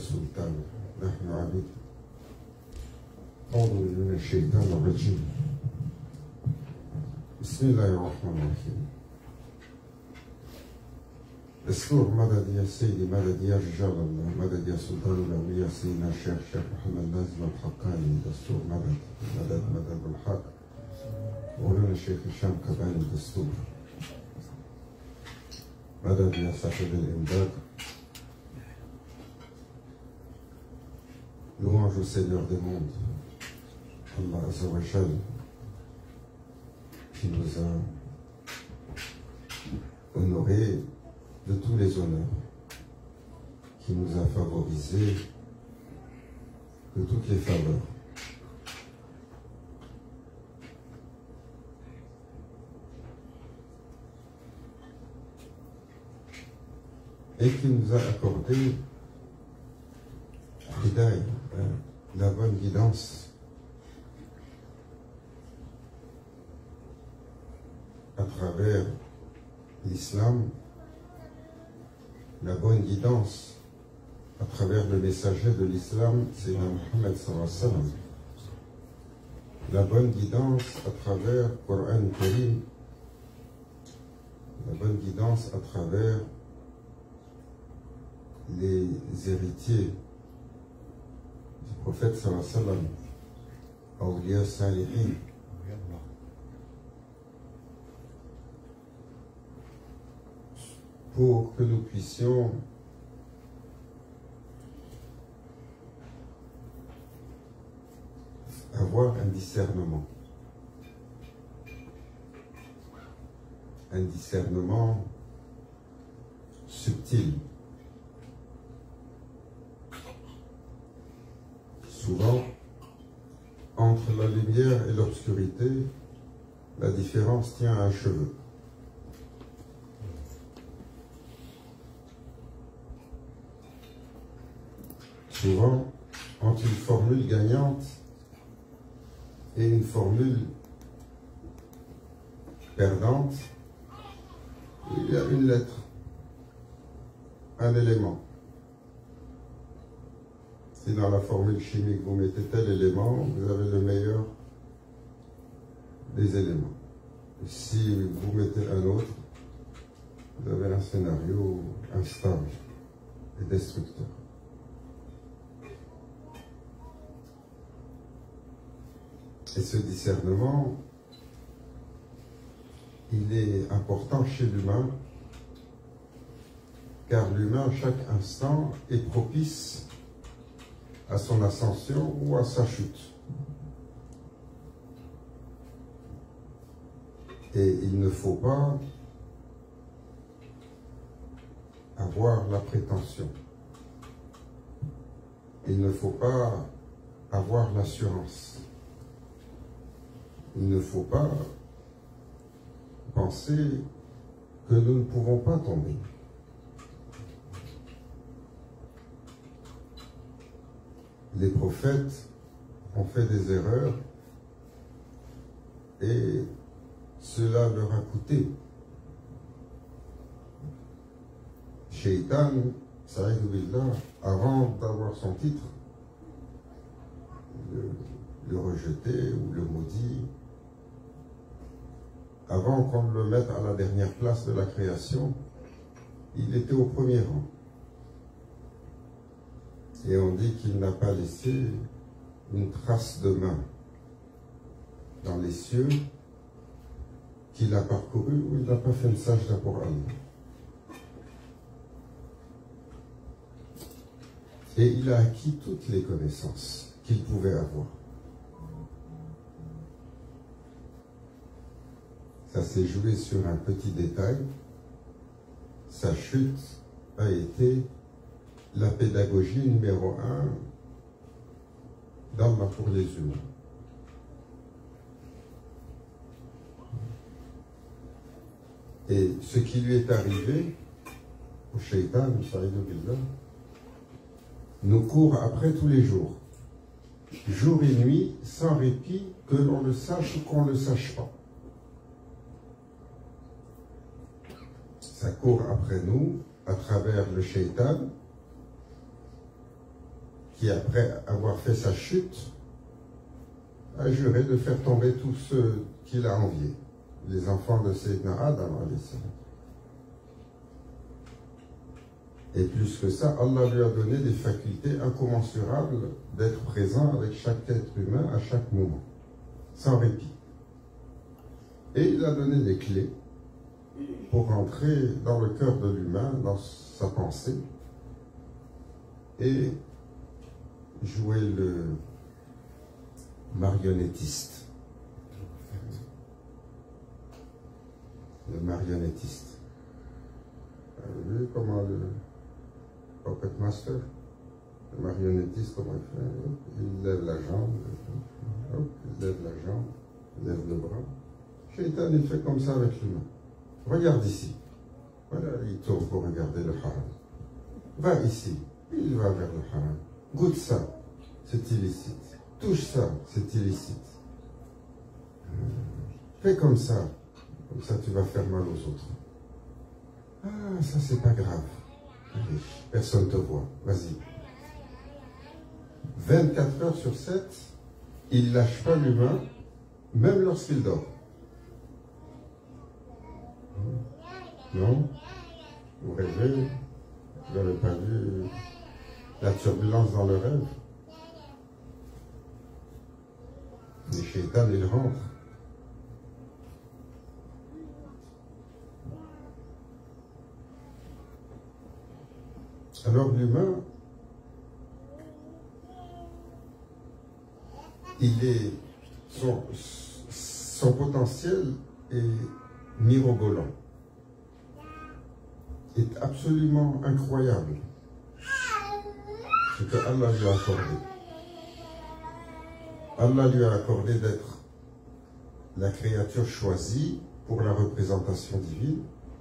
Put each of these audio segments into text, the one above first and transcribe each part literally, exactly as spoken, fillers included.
سلطان نحن عبيد أعوذ بالله من الشيطان الرجيم بسم الله الرحمن الرحيم دستور مدد يا سيدي مدد يا رجال الله مدد يا سلطان الأولياء سيدنا الشيخ الشيخ محمد نازل الحقاني دستور مدد مدد مدد الحق مولانا الشيخ هشام كباني دستور مدد يا صاحب الإمداد. Louange au Seigneur des mondes, Allah Azza wa Jal, qui nous a honorés de tous les honneurs, qui nous a favorisés de toutes les faveurs. Et qui nous a accordé la bonne guidance à travers l'islam, la bonne guidance à travers le messager de l'islam, c'est Mohammed sallallahu alayhi wa sallam, la bonne guidance à travers le Coran Karim, la bonne guidance à travers les héritiers du prophète sallallahu alayhi wa sallam, Awliya Salihin, pour que nous puissions avoir un discernement, un discernement subtil. Souvent, entre la lumière et l'obscurité, la différence tient à un cheveu. Souvent, entre une formule gagnante et une formule perdante, il y a une lettre, un élément. Si dans la formule chimique vous mettez tel élément, vous avez le meilleur des éléments. Et si vous mettez un autre, vous avez un scénario instable et destructeur. Et ce discernement, il est important chez l'humain, car l'humain, chaque instant, est propice à son ascension ou à sa chute. Et il ne faut pas avoir la prétention. Il ne faut pas avoir l'assurance. Il ne faut pas penser que nous ne pouvons pas tomber. Les prophètes ont fait des erreurs et cela leur a coûté. Shaitan, Sa'idou Billah, avant d'avoir son titre, le, le rejeter ou le maudit, avant qu'on le mette à la dernière place de la création, il était au premier rang. Et on dit qu'il n'a pas laissé une trace de main dans les cieux, qu'il a parcouru ou il n'a pas fait une sajda pour Allah. Et il a acquis toutes les connaissances qu'il pouvait avoir. Ça s'est joué sur un petit détail. Sa chute a été la pédagogie numéro un d'Allah pour les humains. Et ce qui lui est arrivé au shaitan, nous court après tous les jours, jour et nuit, sans répit, que l'on le sache ou qu'on ne le sache pas. Ça court après nous à travers le shaitan, qui après avoir fait sa chute, a juré de faire tomber tous ceux qu'il a enviés, les enfants de Sayyidina Adam alayhi salam. Et plus que ça, Allah lui a donné des facultés incommensurables d'être présent avec chaque être humain à chaque moment, sans répit. Et il a donné des clés pour rentrer dans le cœur de l'humain, dans sa pensée, et jouer le marionnettiste. Le marionnettiste. Vous avez vu comment le Puppet Master, le marionnettiste, comment il fait? Il lève la jambe, hop, il lève la jambe, il lève le bras. Shaitan, il fait comme ça avec l'humain. Regarde ici. Voilà, il tourne pour regarder le haram. Va ici. Il va vers le haram. Goûte ça, c'est illicite. Touche ça, c'est illicite. Fais comme ça. Comme ça, tu vas faire mal aux autres. Ah, ça, c'est pas grave. Allez, personne ne te voit. Vas-y. vingt-quatre heures sur sept, il ne lâche pas l'humain, même lorsqu'il dort. Non? Vous rêvez? Vous n'avez pas vu la turbulence dans le rêve? Les shaitans, ils rentrent. Alors l'humain, il est, son, son potentiel est mirobolant, est absolument incroyable, ce que Allah lui a accordé. Allah lui a accordé d'être la créature choisie pour la représentation divine,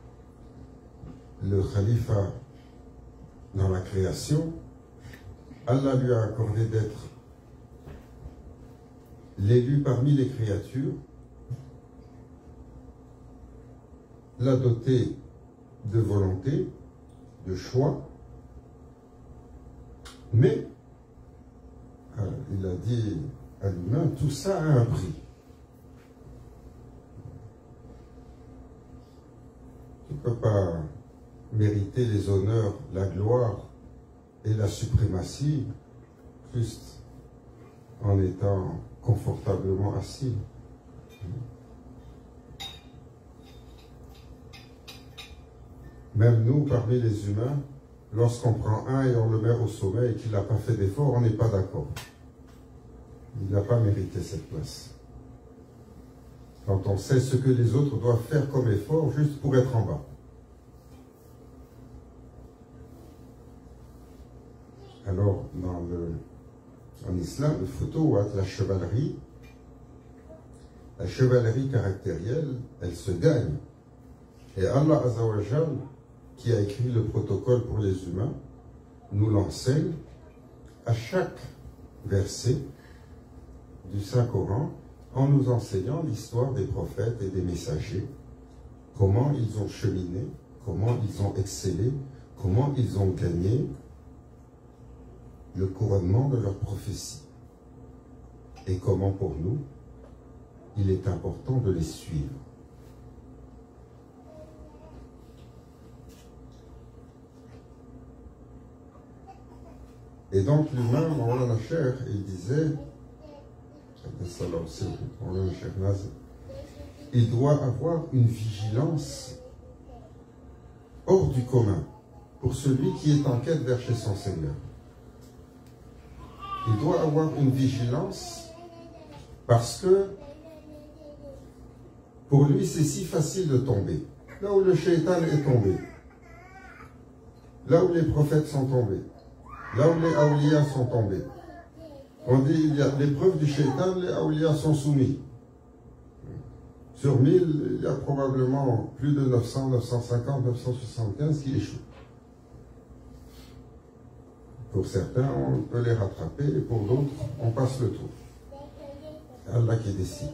le khalifa dans la création. Allah lui a accordé d'être l'élu parmi les créatures, l'a doté de volonté, de choix, mais il a dit à l'humain, tout ça a un prix. Tu ne peux pas mériter les honneurs, la gloire et la suprématie juste en étant confortablement assis. Même nous, parmi les humains, lorsqu'on prend un et on le met au sommet et qu'il n'a pas fait d'effort, on n'est pas d'accord. Il n'a pas mérité cette place. Quand on sait ce que les autres doivent faire comme effort juste pour être en bas. Alors, dans le, en islam, le futuwat, la chevalerie, la chevalerie caractérielle, elle se gagne. Et Allah Azzawajal, qui a écrit le protocole pour les humains, nous l'enseigne à chaque verset du Saint-Coran en nous enseignant l'histoire des prophètes et des messagers, comment ils ont cheminé, comment ils ont excellé, comment ils ont gagné le couronnement de leur prophétie et comment pour nous, il est important de les suivre. Et donc l'humain, Mawlana Cheikh, il disait, il doit avoir une vigilance hors du commun pour celui qui est en quête vers chez son Seigneur. Il doit avoir une vigilance parce que pour lui c'est si facile de tomber. Là où le shaitan est tombé, là où les prophètes sont tombés, là où les awliyas sont tombés. On dit il y a l'épreuve du shaitan, les awliyas sont soumis. Sur mille, il y a probablement plus de neuf cents, neuf cent cinquante, neuf cent soixante-quinze qui échouent. Pour certains, on peut les rattraper, et pour d'autres, on passe le tour. C'est Allah qui décide.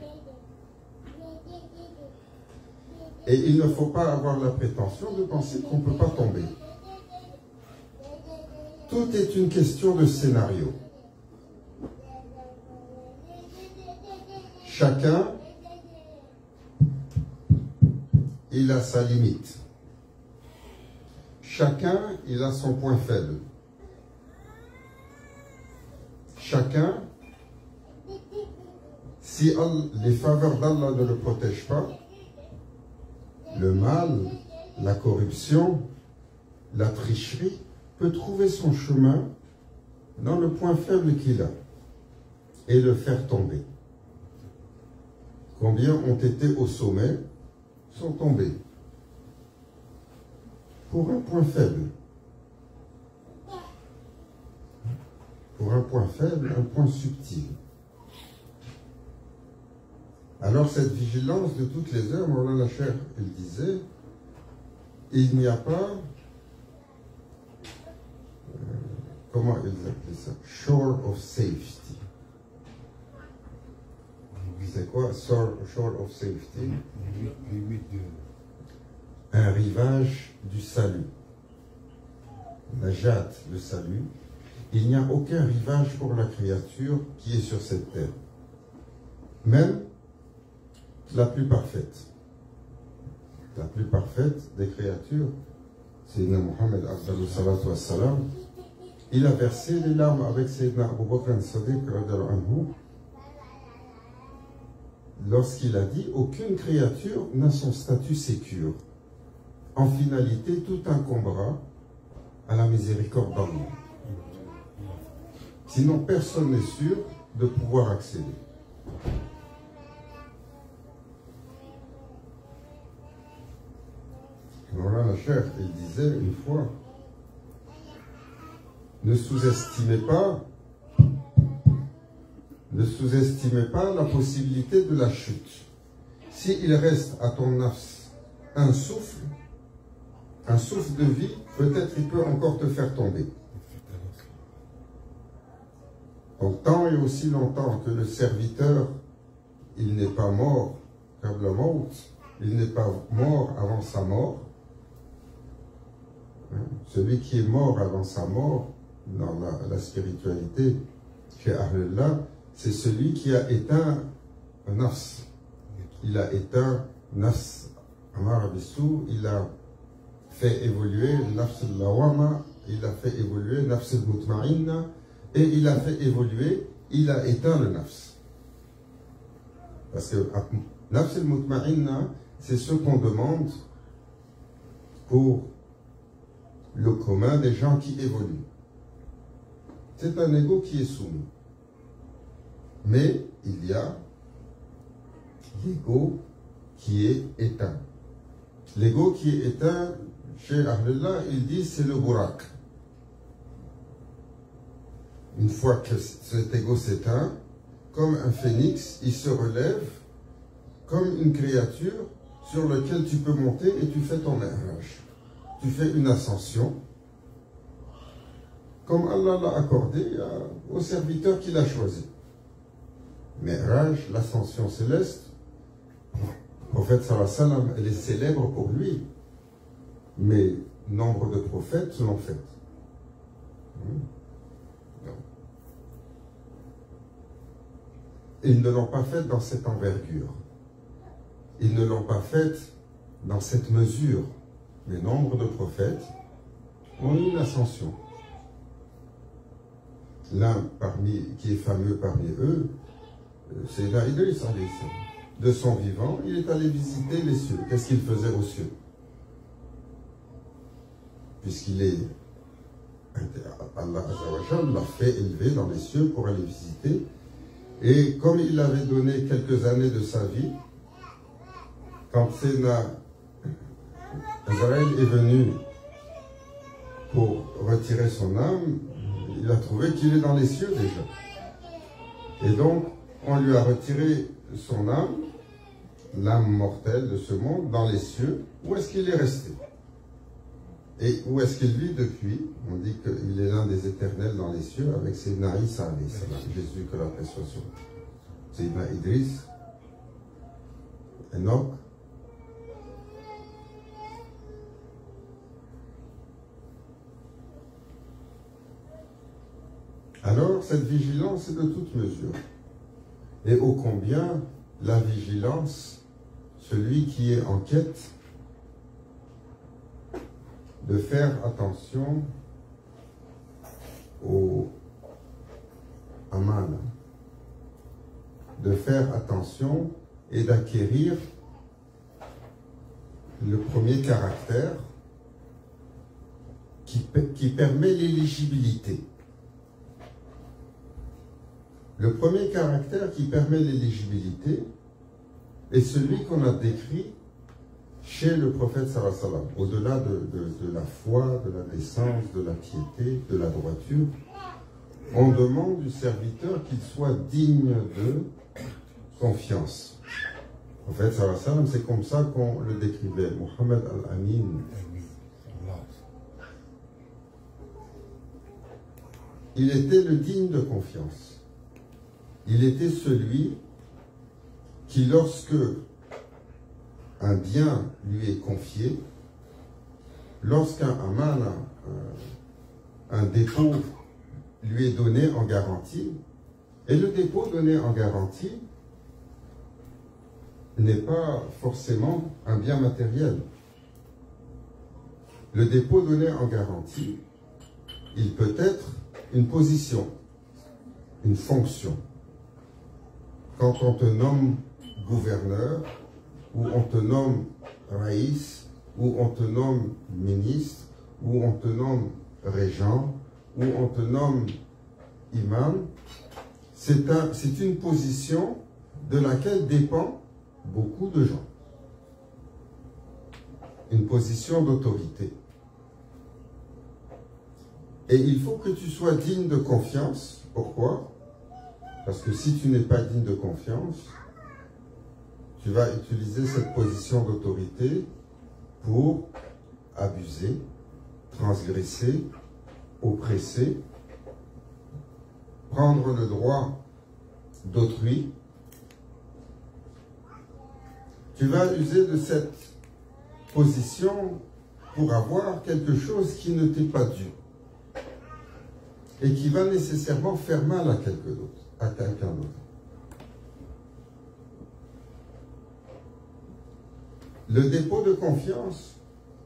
Et il ne faut pas avoir la prétention de penser qu'on ne peut pas tomber. Tout est une question de scénario. Chacun, il a sa limite. Chacun, il a son point faible. Chacun, si les faveurs d'Allah ne le protègent pas, le mal, la corruption, la tricherie peut trouver son chemin dans le point faible qu'il a et le faire tomber. Combien ont été au sommet sont tombés pour un point faible. Pour un point faible, un point subtil. Alors cette vigilance de toutes les heures, Maulana Cheikh, il disait, il n'y a pas, euh, comment ils appelaient ça, shore of safety. C'est quoi, shore, shore of safety? Un rivage du salut. Najat, le salut. Il n'y a aucun rivage pour la créature qui est sur cette terre. Même la plus parfaite. La plus parfaite des créatures, Sayyidina Muhammad Abdallah salatu wassalam, il a versé les larmes avec Sayyidina Abu Bakr as-Siddiq radhiyallahu anhu lorsqu'il a dit aucune créature n'a son statut sécure. En finalité, tout incombera à la miséricorde d'Allah. Sinon, personne n'est sûr de pouvoir accéder. Maulana Cheikh, il disait une fois, ne sous-estimez pas, ne sous-estimez pas la possibilité de la chute. S'il reste à ton nafs un souffle, un souffle de vie, peut-être il peut encore te faire tomber. Donc tant et aussi longtemps que le serviteur, il n'est pas mort, il n'est pas mort avant sa mort, celui qui est mort avant sa mort, dans la, la spiritualité, chez Ahlullah, c'est celui qui a éteint un nafs. Il a éteint nafs Amar Abissou, il a fait évoluer nafs al-lawama, il a fait évoluer nafs al-mutma'inna, et il a fait évoluer, il a éteint le nafs. Parce que nafs al-mutma'inna, c'est ce qu'on demande pour le commun des gens qui évoluent. C'est un ego qui est soumis. Mais il y a l'ego qui est éteint. L'ego qui est éteint, chez Ahlullah, il dit c'est le burak. Une fois que cet ego s'éteint, comme un phénix, il se relève comme une créature sur laquelle tu peux monter et tu fais ton mi'raj. Tu fais une ascension, comme Allah l'a accordé au serviteur qu'il a choisi. Mi'raj, l'ascension céleste, le prophète sallallahu alayhi wa sallam, elle est célèbre pour lui, mais nombre de prophètes l'ont faite. Ils ne l'ont pas faite dans cette envergure. Ils ne l'ont pas faite dans cette mesure. Mais nombre de prophètes ont eu une ascension. L'un parmi qui est fameux parmi eux, c'est Idriss. De son vivant, il est allé visiter les cieux. Qu'est-ce qu'il faisait aux cieux? Puisqu'il est Allah Azzawajal l'a fait élever dans les cieux pour aller visiter. Et comme il avait donné quelques années de sa vie, quand Sénat Azraël est venu pour retirer son âme, il a trouvé qu'il est dans les cieux déjà. Et donc, on lui a retiré son âme, l'âme mortelle de ce monde, dans les cieux. Où est-ce qu'il est resté? Et où est-ce qu'il vit depuis? On dit qu'il est l'un des éternels dans les cieux avec Sayyidina Isa, Jésus, que la paix soit sur lui. Sayyidina Idriss, Enoch, Alors, cette vigilance est de toute mesure. Et ô combien la vigilance, celui qui est en quête, de faire attention au amana, de faire attention et d'acquérir le premier caractère qui, qui permet l'éligibilité. Le premier caractère qui permet l'éligibilité est celui qu'on a décrit chez le prophète sallallahu alayhi wa sallam. Au-delà de, de, de la foi, de la décence, de la piété, de la droiture, on demande du serviteur qu'il soit digne de confiance. En fait, sallallahu alayhi wa sallam, c'est comme ça qu'on le décrivait. Mohammed al-Amin. Il était le digne de confiance. Il était celui qui, lorsque un bien lui est confié, lorsqu'un amana, un, un dépôt lui est donné en garantie, et le dépôt donné en garantie n'est pas forcément un bien matériel. Le dépôt donné en garantie, il peut être une position, une fonction. Quand on te nomme gouverneur, ou on te nomme raïs, ou on te nomme ministre, ou on te nomme régent, ou on te nomme imam, c'est un, c'est une position de laquelle dépend beaucoup de gens. Une position d'autorité. Et il faut que tu sois digne de confiance. Pourquoi? Parce que si tu n'es pas digne de confiance, tu vas utiliser cette position d'autorité pour abuser, transgresser, oppresser, prendre le droit d'autrui. Tu vas user de cette position pour avoir quelque chose qui ne t'est pas dû et qui va nécessairement faire mal à quelqu'un d'autre, à quelqu'un d'autre. Le dépôt de confiance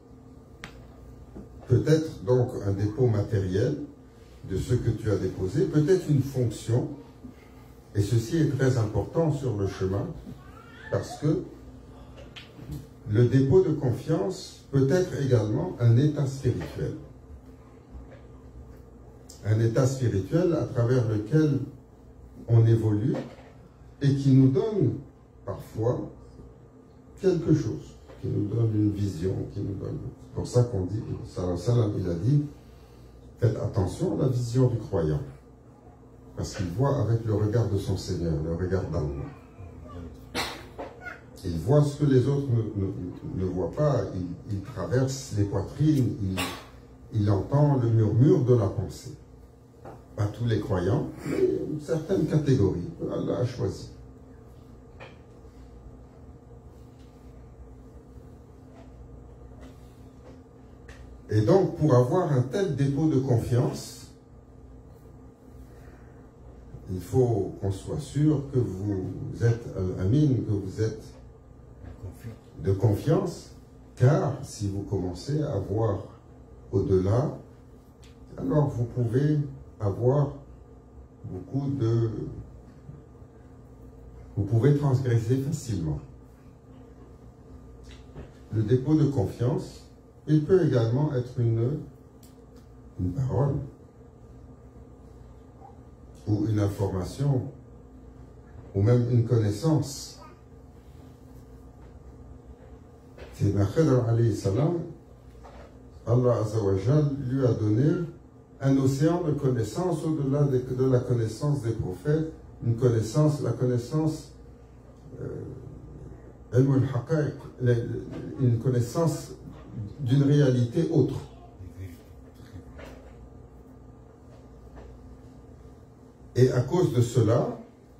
peut être donc un dépôt matériel de ce que tu as déposé, peut être une fonction, et ceci est très important sur le chemin, parce que le dépôt de confiance peut être également un état spirituel. Un état spirituel à travers lequel on évolue et qui nous donne parfois quelque chose, qui nous donne une vision, qui nous donne... C'est pour ça qu'on dit, sallallahu alayhi wa sallam, il a dit, faites attention à la vision du croyant, parce qu'il voit avec le regard de son Seigneur, le regard d'Allah. Il voit ce que les autres ne, ne, ne voient pas, il, il traverse les poitrines, il, il entend le murmure de la pensée. Pas tous les croyants, mais une certaine catégorie, Allah a choisi. Et donc, pour avoir un tel dépôt de confiance, il faut qu'on soit sûr que vous êtes amin, que vous êtes de confiance, car si vous commencez à voir au-delà, alors vous pouvez avoir beaucoup de... Vous pouvez transgresser facilement. Le dépôt de confiance, il peut également être une, une parole ou une information ou même une connaissance. Sayyidina Khidr alayhi salam, Allah Azza wa Jal lui a donné un océan de connaissances au-delà de, de la connaissance des prophètes, une connaissance, la connaissance euh, une connaissance d'une réalité autre. Et à cause de cela,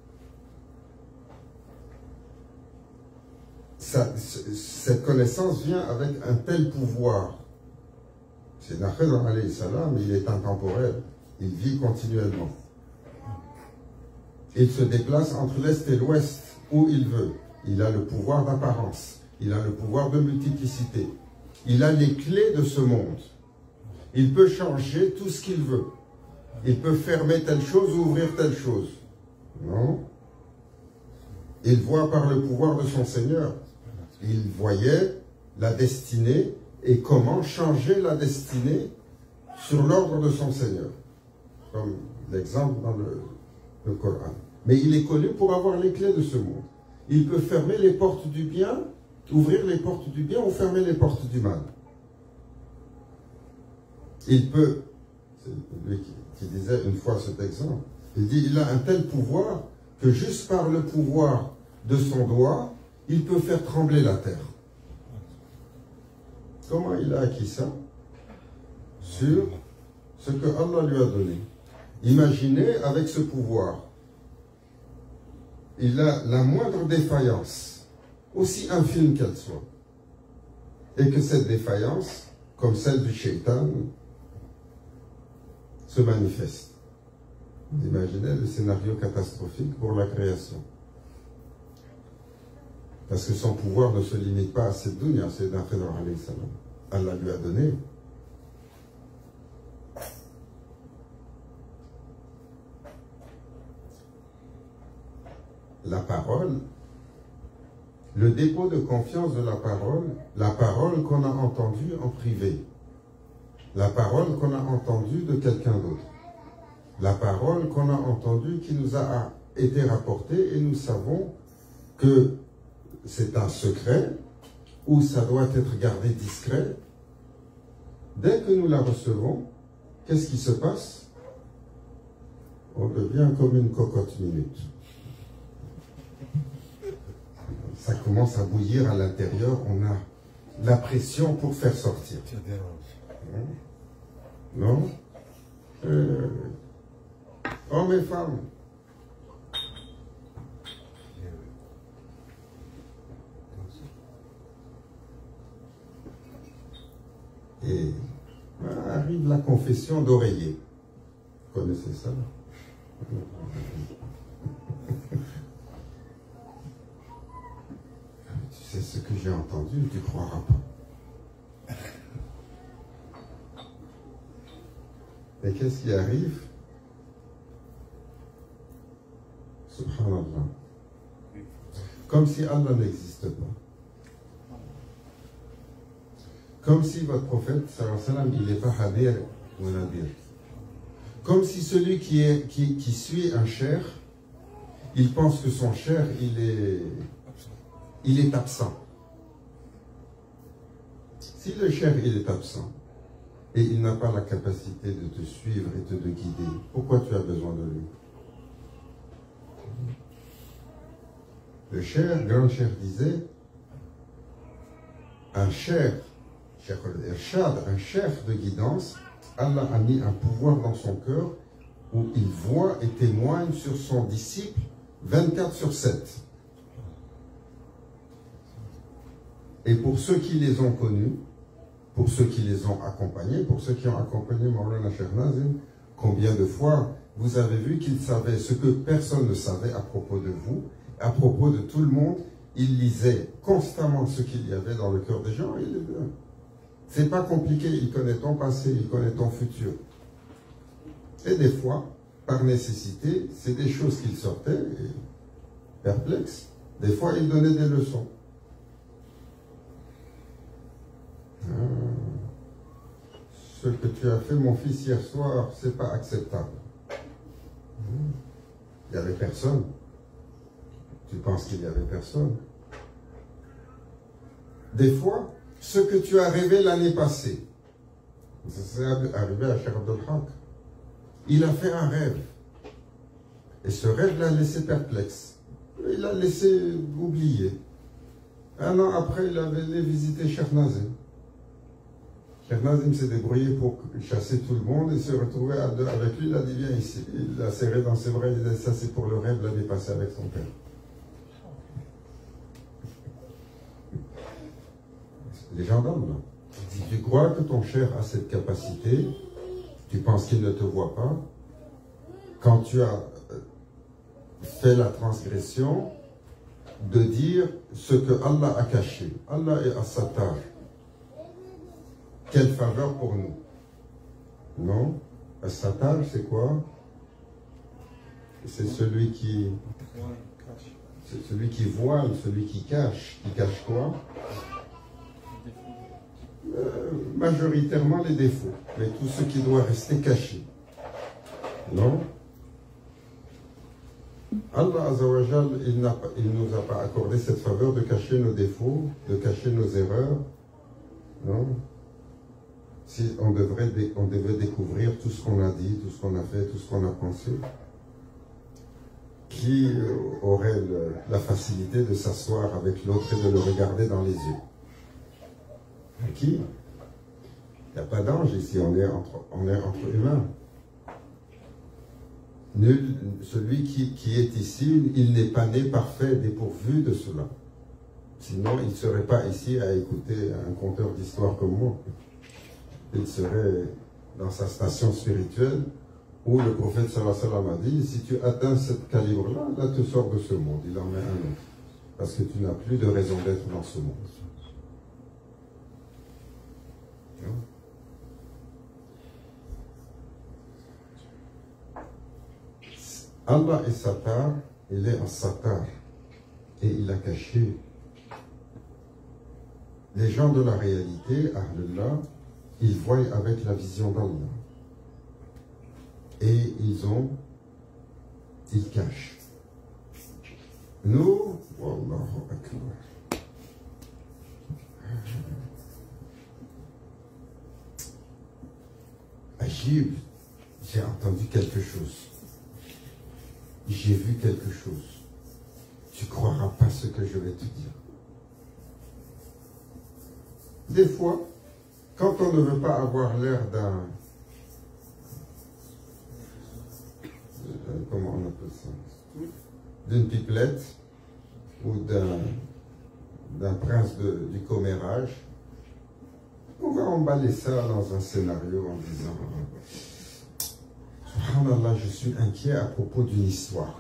ça, cette connaissance vient avec un tel pouvoir. C'est Khidr alayhi salam, il est intemporel, il vit continuellement. Il se déplace entre l'Est et l'Ouest, où il veut. Il a le pouvoir d'apparence. Il a le pouvoir de multiplicité. Il a les clés de ce monde. Il peut changer tout ce qu'il veut. Il peut fermer telle chose ou ouvrir telle chose. Non. Il voit par le pouvoir de son Seigneur. Il voyait la destinée et comment changer la destinée sur l'ordre de son Seigneur. Comme l'exemple dans le, le Coran. Mais il est connu pour avoir les clés de ce monde. Il peut fermer les portes du bien, ouvrir les portes du bien ou fermer les portes du mal. Il peut, c'est lui qui, qui disait une fois cet exemple, il dit il a un tel pouvoir que juste par le pouvoir de son doigt, il peut faire trembler la terre. Comment il a acquis ça? Sur ce que Allah lui a donné. Imaginez avec ce pouvoir, il a la moindre défaillance, aussi infime qu'elle soit, et que cette défaillance, comme celle du shaitan, se manifeste. Vous imaginez le scénario catastrophique pour la création. Parce que son pouvoir ne se limite pas à cette dunya, c'est d'un Khidr alayhi salam. Allah lui a donné. La parole, le dépôt de confiance de la parole, la parole qu'on a entendue en privé, la parole qu'on a entendue de quelqu'un d'autre, la parole qu'on a entendue qui nous a été rapportée et nous savons que c'est un secret ou ça doit être gardé discret. Dès que nous la recevons, qu'est-ce qui se passe? On devient comme une cocotte minute. Ça commence à bouillir à l'intérieur, on a la pression pour faire sortir. Non? euh, Hommes et femmes. Et arrive la confession d'oreiller. Vous connaissez ça? Tu sais ce que j'ai entendu, tu ne croiras pas. Et qu'est-ce qui arrive? Subhanallah. Comme si Allah n'existe pas. Comme si votre prophète, sallallahu alayhi wa sallam, il n'est pas hadir ou nadir. Comme si celui qui, est, qui, qui suit un cher, il pense que son cher, il est, il est absent. Si le cher, il est absent, et il n'a pas la capacité de te suivre et de te guider, pourquoi tu as besoin de lui? Le cher, grand cher disait, un cher, un chef de guidance, Allah a mis un pouvoir dans son cœur où il voit et témoigne sur son disciple vingt-quatre sur sept. Et pour ceux qui les ont connus, pour ceux qui les ont accompagnés, pour ceux qui ont accompagné Mawlana Cheikh Nazim, combien de fois vous avez vu qu'il savait ce que personne ne savait à propos de vous, à propos de tout le monde. Il lisait constamment ce qu'il y avait dans le cœur des gens. C'est pas compliqué, il connaît ton passé, il connaît ton futur. Et des fois, par nécessité, c'est des choses qu'il sortait, et perplexe. Des fois, il donnait des leçons. Ah, ce que tu as fait, mon fils, hier soir, c'est pas acceptable. Il n'y avait personne. Tu penses qu'il n'y avait personne? Des fois, ce que tu as rêvé l'année passée, c'est arrivé à Cheikh Abdul Haq. Il a fait un rêve. Et ce rêve l'a laissé perplexe. Il l'a laissé oublier. Un an après, il avait allé visiter Cheikh Nazim. Cheikh Nazim s'est débrouillé pour chasser tout le monde et se retrouver à deux avec lui. Il a dit, viens ici. Il l'a serré dans ses bras. Il a dit, ça c'est pour le rêve l'année passée avec son père. Les gendarmes, là. Si tu crois que ton cher a cette capacité, tu penses qu'il ne te voit pas. Quand tu as fait la transgression de dire ce que Allah a caché. Allah est as-Sattar. Quelle faveur pour nous? Non? As-Sattar, c'est quoi? C'est celui qui... C'est celui qui voile, celui qui cache. Qui cache quoi? Euh, majoritairement les défauts, mais tout ce qui doit rester caché. Non? Allah Azzawajal, il ne nous a pas accordé cette faveur de cacher nos défauts, de cacher nos erreurs. Non? Si on, devrait, on devait découvrir tout ce qu'on a dit, tout ce qu'on a fait, tout ce qu'on a pensé. Qui aurait le, la facilité de s'asseoir avec l'autre et de le regarder dans les yeux? Qui? Il n'y a pas d'ange ici, on est entre, on est entre humains. Nul, celui qui, qui est ici, il n'est pas né parfait, dépourvu de cela. Sinon, il ne serait pas ici à écouter un conteur d'histoire comme moi. Il serait dans sa station spirituelle où le prophète sallallahu alayhi wa sallam a dit, si tu atteins ce calibre-là, là tu sors de ce monde, il en met un autre. Parce que tu n'as plus de raison d'être dans ce monde. Non? Allah est Sattar, il est en Sattar et il a caché. Les gens de la réalité, Ahlullah, ils voient avec la vision d'Allah. Et ils ont, ils cachent. Nous, Wallahu Akbar. Ajib, j'ai entendu quelque chose. J'ai vu quelque chose. Tu ne croiras pas ce que je vais te dire. Des fois, quand on ne veut pas avoir l'air d'un... Comment on appelle ça? D'une pipelette ou d'un prince de, du commérage, on va emballer ça dans un scénario en disant Subhanallah, je suis inquiet à propos d'une histoire.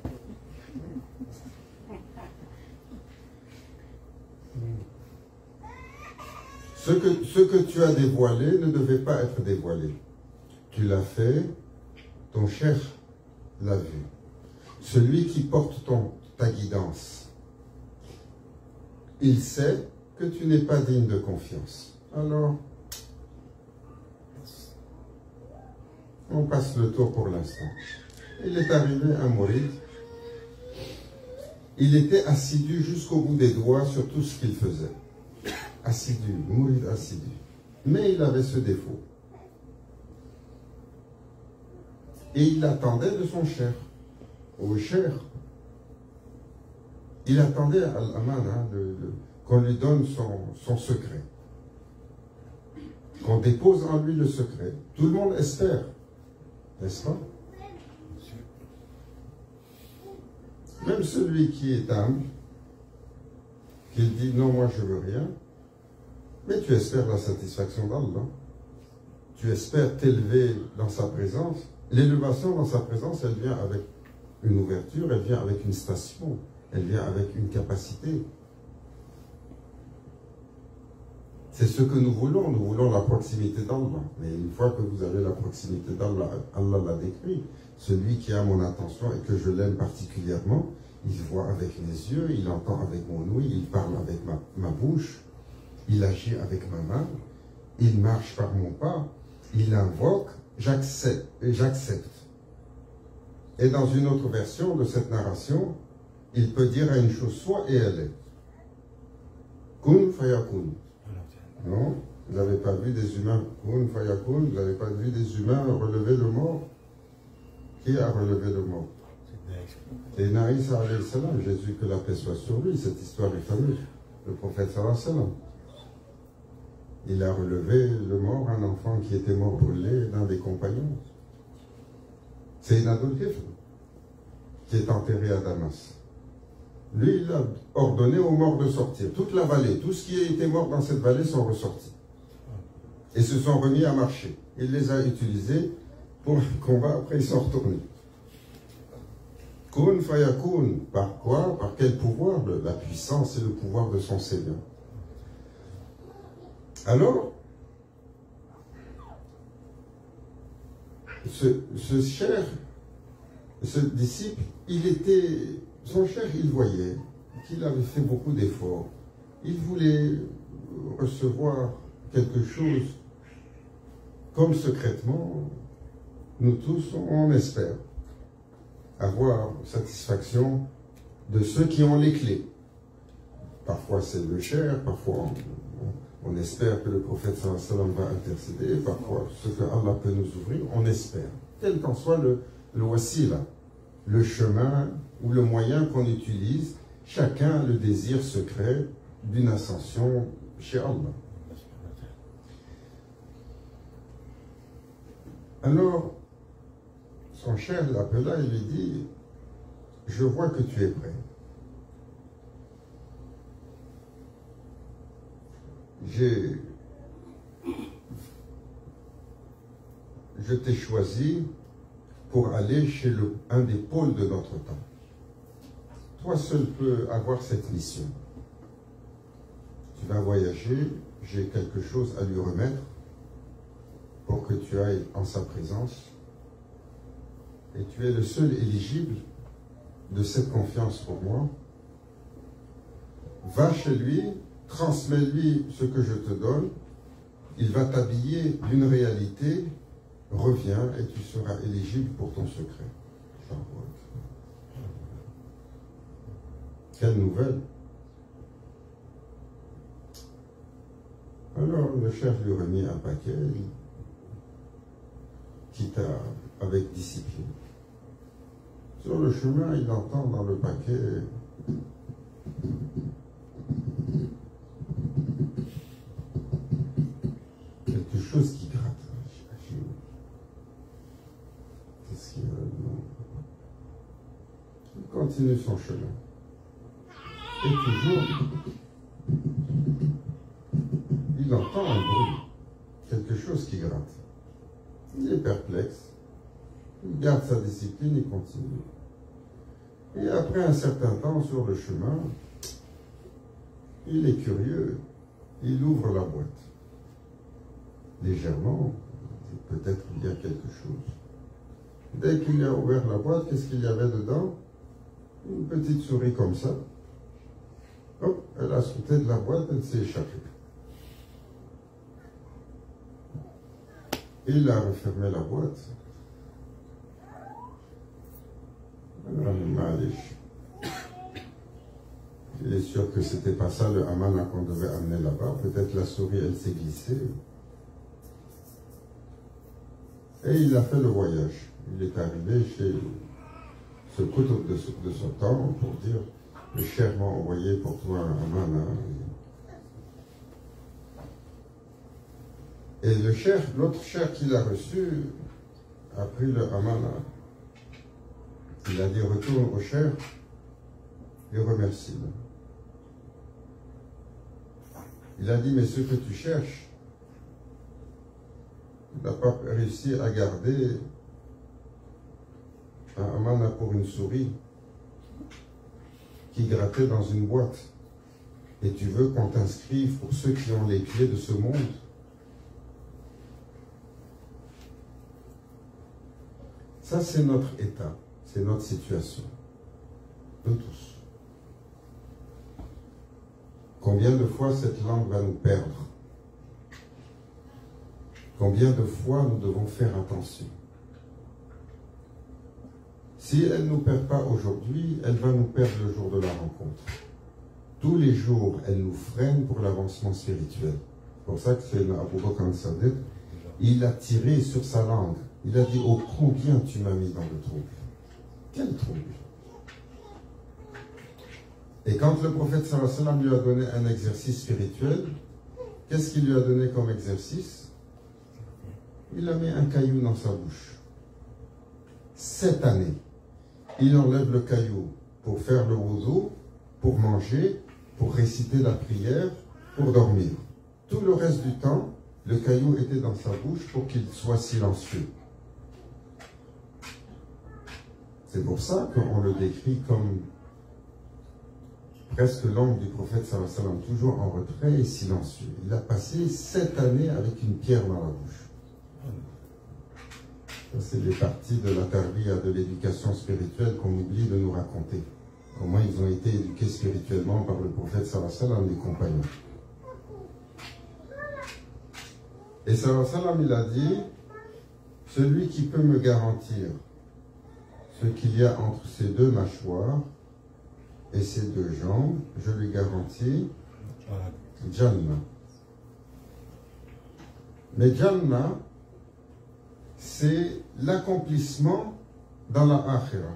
Ce que, ce que tu as dévoilé ne devait pas être dévoilé. Tu l'as fait, ton cher l'a vu. Celui qui porte ton, ta guidance, il sait que tu n'es pas digne de confiance. Alors, on passe le tour pour l'instant. Il est arrivé un mouride. Il était assidu jusqu'au bout des doigts sur tout ce qu'il faisait. Assidu, mouride assidu. Mais il avait ce défaut. Et il attendait de son cher, au cher. Il attendait à l'Aman, hein, qu'on lui donne son, son secret. Qu'on dépose en lui le secret. Tout le monde espère, n'est-ce pas? Même celui qui est humble, qui dit non, moi je veux rien, mais tu espères la satisfaction d'Allah. Tu espères t'élever dans sa présence. L'élévation dans sa présence, elle vient avec une ouverture, elle vient avec une station, elle vient avec une capacité. C'est ce que nous voulons, nous voulons la proximité d'Allah. Mais une fois que vous avez la proximité d'Allah, Allah l'a décrit, celui qui a mon attention et que je l'aime particulièrement, il voit avec mes yeux, il entend avec mon ouïe, il parle avec ma, ma bouche, il agit avec ma main, il marche par mon pas, il invoque, j'accepte. j'accepte. Et dans une autre version de cette narration, il peut dire à une chose soit et elle est. Kun fayakun. Non, vous n'avez pas vu des humains kun fayakun, vous n'avez pas vu des humains relever le mort. Qui a relevé le mort? C'est Naïs alayhi salam, Jésus, que la paix soit sur lui, cette histoire est fameuse. Le prophète sallallahu alayhi wa sallam. Il a relevé le mort, un enfant qui était mort brûlé d'un des compagnons. C'est Nadul Kifl, qui est enterré à Damas. Lui, il a ordonné aux morts de sortir. Toute la vallée, tout ce qui était mort dans cette vallée sont ressortis. Et se sont remis à marcher. Il les a utilisés pour le combat, après ils sont retournés. Kun fayakun. Par quoi? Par quel pouvoir? La puissance et le pouvoir de son Seigneur. Alors, ce, ce cher, ce disciple, il était, son cher, il voyait qu'il avait fait beaucoup d'efforts. Il voulait recevoir quelque chose comme secrètement, nous tous, on espère avoir satisfaction de ceux qui ont les clés. Parfois c'est le cher, parfois on, on espère que le prophète sallallahu alayhi wa sallam va intercéder, parfois ce que Allah peut nous ouvrir, on espère. Quel qu'en soit le, le wasila, le chemin ou le moyen qu'on utilise, chacun a le désir secret d'une ascension chez Allah. Alors, son cher l'appela et lui dit, je vois que tu es prêt. J'ai, je t'ai choisi pour aller chez le, un des pôles de notre temps. Toi seul peux avoir cette mission. Tu vas voyager, j'ai quelque chose à lui remettre pour que tu ailles en sa présence. Et tu es le seul éligible de cette confiance pour moi. Va chez lui, transmets-lui ce que je te donne. Il va t'habiller d'une réalité. Reviens et tu seras éligible pour ton secret. Quelle nouvelle! Alors le chef lui remit un paquet, quitta avec discipline. Sur le chemin, il entend dans le paquet quelque chose qui gratte. Qu'est-ce qu'il y a là-dedans? Il continue son chemin. Et toujours, il entend un bruit, quelque chose qui gratte. Il est perplexe. Il garde sa discipline et continue. Et après un certain temps sur le chemin, il est curieux. Il ouvre la boîte. Légèrement, peut-être il y a quelque chose. Dès qu'il a ouvert la boîte, qu'est-ce qu'il y avait dedans? Une petite souris comme ça. Hop, elle a sauté de la boîte, elle s'est échappée. Il a refermé la boîte. Il est sûr que c'était pas ça le amana qu'on devait amener là-bas. Peut-être la souris, elle s'est glissée. Et il a fait le voyage. Il est arrivé chez ce couteau de, de son temps pour dire, le cher m'a envoyé pour toi un amana. Et le cher, l'autre cher qu'il a reçu, a pris le amana. Il a dit, retourne au cher et remercie-le. Il a dit, mais ce que tu cherches, tu n'as pas réussi à garder un amana pour une souris qui grattait dans une boîte. Et tu veux qu'on t'inscrive pour ceux qui ont les clés de ce monde. Ça, c'est notre état. C'est notre situation, de tous. Combien de fois cette langue va nous perdre? Combien de fois nous devons faire attention? Si elle ne nous perd pas aujourd'hui, elle va nous perdre le jour de la rencontre. Tous les jours, elle nous freine pour l'avancement spirituel. C'est pour ça que c'est Abu Bakr al-Sadiq, il a tiré sur sa langue. Il a dit, oh combien tu m'as mis dans le trouble. Quel trouble! Et quand le prophète sallallahu alayhi wa sallam lui a donné un exercice spirituel, qu'est-ce qu'il lui a donné comme exercice? Il a mis un caillou dans sa bouche. Cette année, il enlève le caillou pour faire le wudu, pour manger, pour réciter la prière, pour dormir. Tout le reste du temps, le caillou était dans sa bouche pour qu'il soit silencieux. C'est pour ça qu'on le décrit comme presque l'ombre du prophète sallallahu alayhi wa sallam, toujours en retrait et silencieux. Il a passé sept années avec une pierre dans la bouche. C'est les parties de la tarbiya, de l'éducation spirituelle qu'on oublie de nous raconter. Comment ils ont été éduqués spirituellement par le prophète sallallahu alayhi wa sallam, les compagnons. Et sallallahu alayhi wa sallam, il a dit, celui qui peut me garantir ce qu'il y a entre ces deux mâchoires et ces deux jambes, je lui garantis Jannah. Mais Jannah, c'est l'accomplissement dans la akhira.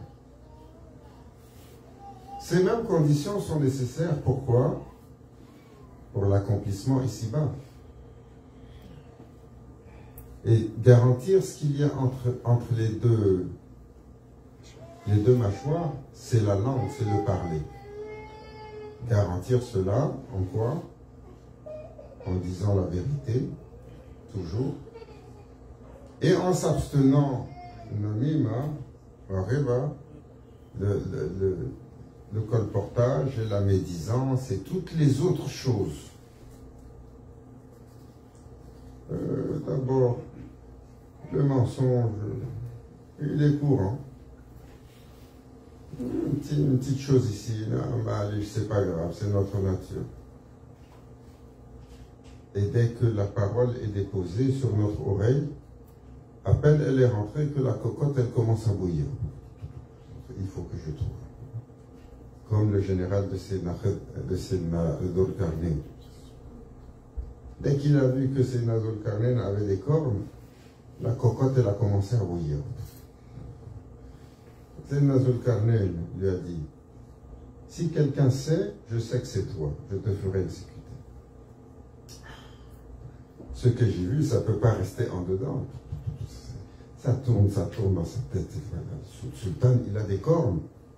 Ces mêmes conditions sont nécessaires. Pourquoi? Pour l'accomplissement ici-bas. Et garantir ce qu'il y a entre, entre les deux, les deux mâchoires, c'est la langue, c'est le parler. Garantir cela, en quoi? En disant la vérité, toujours. Et en s'abstenant, namima, riba, le, le, le, le colportage et la médisance et toutes les autres choses. Euh, D'abord, le mensonge, il est courant. Une petite, une petite chose ici, c'est pas grave, c'est notre nature. Et dès que la parole est déposée sur notre oreille, à peine elle est rentrée que la cocotte, elle commence à bouillir. Il faut que je trouve. Comme le général de Sayyidina Dhul-Qarnayn. Dès qu'il a vu que Sayyidina Dhul-Qarnayn avait des cornes, la cocotte, elle a commencé à bouillir. Sayyidina Dhul-Qarnayn lui a dit, si quelqu'un sait, je sais que c'est toi, je te ferai exécuter. Ce que j'ai vu, ça ne peut pas rester en dedans. Ça tourne, ça tourne dans sa tête. Le sultan, il a des cornes.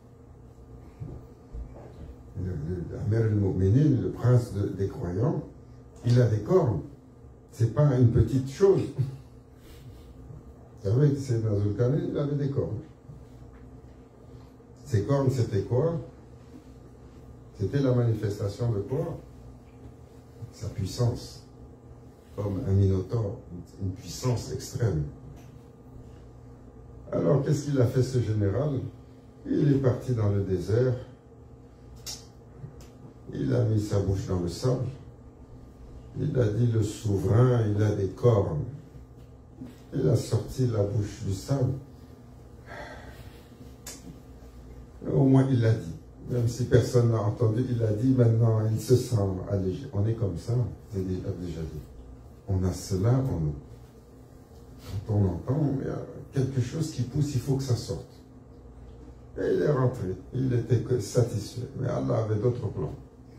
Le, le, Amir al-Mu'minin, le prince de, des croyants, il a des cornes. C'est pas une petite chose. Vous savez que c'est dans Dhul-Qarnayn, il avait des cornes. Ces cornes, c'était quoi? C'était la manifestation de quoi? Sa puissance. Comme un minotaure, une puissance extrême. Alors, qu'est-ce qu'il a fait, ce général? Il est parti dans le désert. Il a mis sa bouche dans le sable. Il a dit, le souverain, il a des cornes. Il a sorti la bouche du sable. Au moins, il l'a dit. Même si personne n'a entendu, il a dit, maintenant, il se sent allégé. On est comme ça, j'ai déjà dit. On a cela en nous. Quand on entend, il y a quelque chose qui pousse, il faut que ça sorte. Et il est rentré. Il était satisfait. Mais Allah avait d'autres plans.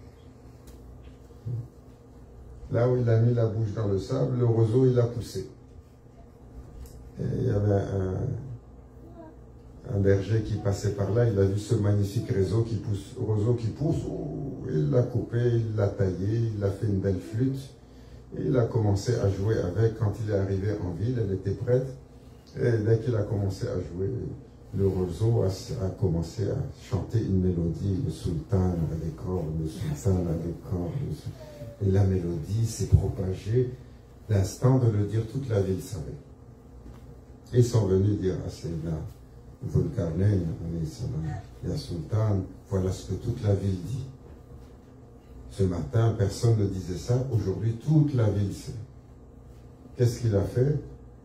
Là où il a mis la bouche dans le sable, le roseau, il a poussé. Et il y avait un, un berger qui passait par là, il a vu ce magnifique réseau qui pousse, roseau qui pousse. Oh, il l'a coupé, il l'a taillé, il a fait une belle flûte. Et il a commencé à jouer avec. Quand il est arrivé en ville, elle était prête. Et dès qu'il a commencé à jouer, le roseau a, a commencé à chanter une mélodie. Le sultan a des cordes, le sultan a des cordes. Et la mélodie s'est propagée. L'instant de le dire, toute la ville savait. Et ils sont venus dire à Sayyidina Dhul-Qarnayn, ya sultan, voilà ce que toute la ville dit. Ce matin, personne ne disait ça. Aujourd'hui, toute la ville sait. Qu'est-ce qu'il a fait?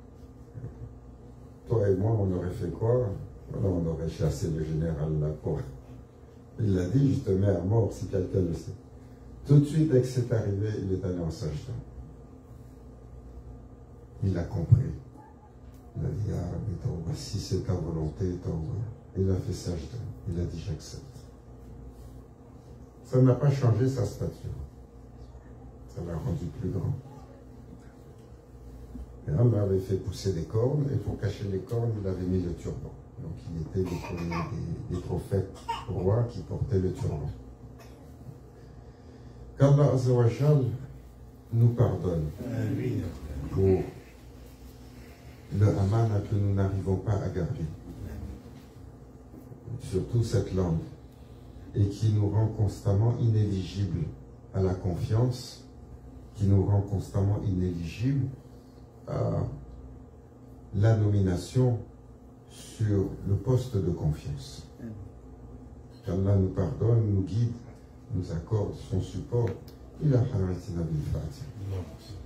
Toi et moi, on aurait fait quoi? Voilà, on aurait chassé le général là. Il l'a dit, je te mets à mort si quelqu'un le sait. Tout de suite, dès que c'est arrivé, il est allé en sajda. Il a compris. Il a dit, ya Rabbi Tawba, si c'est ta volonté, Tawba. Il a fait sajda. Il a dit, j'accepte. Ça n'a pas changé sa stature. Ça l'a rendu plus grand. Et Allah avait fait pousser des cornes, et pour cacher les cornes, il avait mis le turban. Donc il était des, des, des prophètes rois qui portaient le turban. Qu'Allah Azzawajal nous pardonne pour le amana que nous n'arrivons pas à garder. surtout cette langue, et qui nous rend constamment inéligibles à la confiance, qui nous rend constamment inéligibles à la nomination sur le poste de confiance. Qu'Allah nous pardonne, nous guide, nous accorde son support. Il a